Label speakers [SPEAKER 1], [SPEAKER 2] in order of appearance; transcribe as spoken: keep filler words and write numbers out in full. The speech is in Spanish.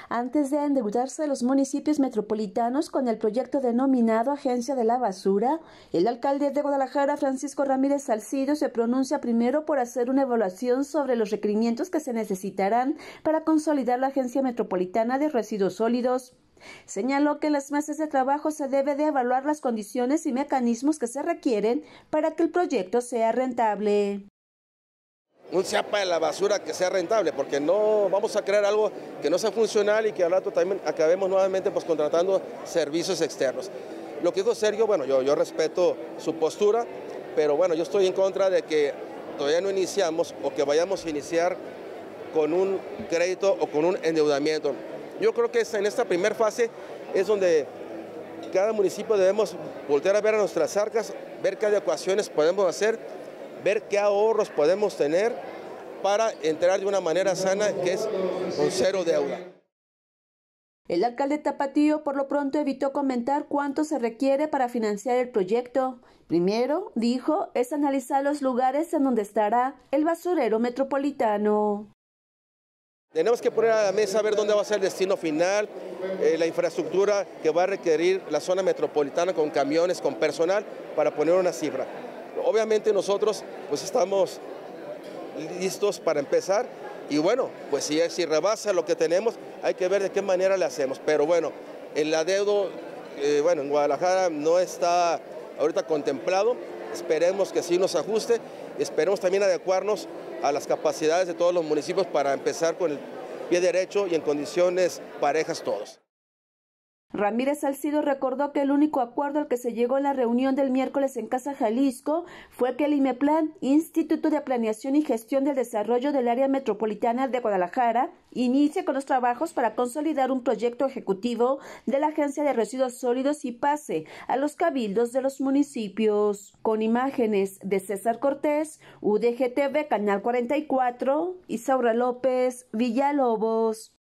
[SPEAKER 1] Antes de endeudarse los municipios metropolitanos con el proyecto denominado Agencia de la Basura, el alcalde de Guadalajara, Francisco Ramírez Salcido, se pronuncia primero por hacer una evaluación sobre los requerimientos que se necesitarán para consolidar la Agencia Metropolitana de Residuos Sólidos. Señaló que en las mesas de trabajo se debe de evaluar las condiciones y mecanismos que se requieren para que el proyecto sea rentable.
[SPEAKER 2] Un CIAPA de la basura que sea rentable, porque no vamos a crear algo que no sea funcional y que al rato también acabemos nuevamente pues contratando servicios externos. Lo que dijo Sergio, bueno, yo, yo respeto su postura, pero bueno, yo estoy en contra de que todavía no iniciamos o que vayamos a iniciar con un crédito o con un endeudamiento. Yo creo que en esta primera fase es donde cada municipio debemos voltear a ver a nuestras arcas, ver qué adecuaciones podemos hacer, ver qué ahorros podemos tener para entrar de una manera sana, que es con cero deuda.
[SPEAKER 1] El alcalde tapatío por lo pronto evitó comentar cuánto se requiere para financiar el proyecto. Primero, dijo, es analizar los lugares en donde estará el basurero metropolitano.
[SPEAKER 2] Tenemos que poner a la mesa a ver dónde va a ser el destino final, eh, la infraestructura que va a requerir la zona metropolitana con camiones, con personal, para poner una cifra. Obviamente nosotros pues estamos listos para empezar y bueno, pues si, si rebasa lo que tenemos, hay que ver de qué manera le hacemos. Pero bueno, el adeudo, eh, bueno, en Guadalajara no está ahorita contemplado, esperemos que sí nos ajuste, esperemos también adecuarnos a las capacidades de todos los municipios para empezar con el pie derecho y en condiciones parejas todos.
[SPEAKER 1] Ramírez Salcido recordó que el único acuerdo al que se llegó en la reunión del miércoles en Casa Jalisco fue que el IMEPLAN, Instituto de Planeación y Gestión del Desarrollo del Área Metropolitana de Guadalajara, inicie con los trabajos para consolidar un proyecto ejecutivo de la Agencia de Residuos Sólidos y pase a los cabildos de los municipios. Con imágenes de César Cortés, U D G T V, Canal cuarenta y cuatro, Isaura López, Villalobos.